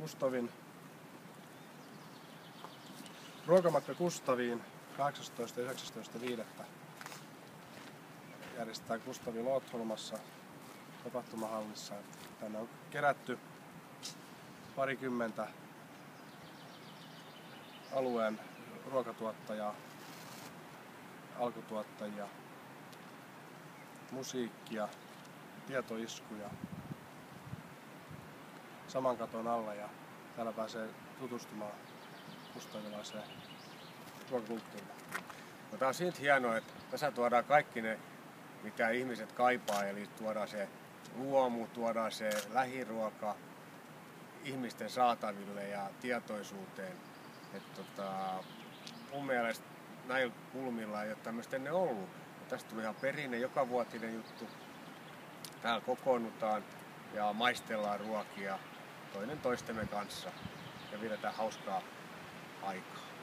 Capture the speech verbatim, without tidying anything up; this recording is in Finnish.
Kustavin ruokamatka Kustaviin kahdeksastoista ja yhdeksästoista viidettä järjestetään Kustavin Lootholmassa tapahtumahallissa. Tänne on kerätty parikymmentä alueen ruokatuottajaa, alkutuottajia, musiikkia, tietoiskuja saman katon alla, ja täällä pääsee tutustumaan kustavilaiseen ruokakulttuuriin. No, tää on siitä hienoa, että tässä tuodaan kaikki ne, mitä ihmiset kaipaa, eli tuodaan se luomu, tuodaan se lähiruoka ihmisten saataville ja tietoisuuteen. Et tota, mun mielestä näillä kulmilla ei ole tämmöistä ennen ollut. Ja tästä tuli ihan perinne, jokavuotinen juttu. Täällä kokoonnutaan ja maistellaan ruokia toinen toistemme kanssa ja vietetään hauskaa aikaa.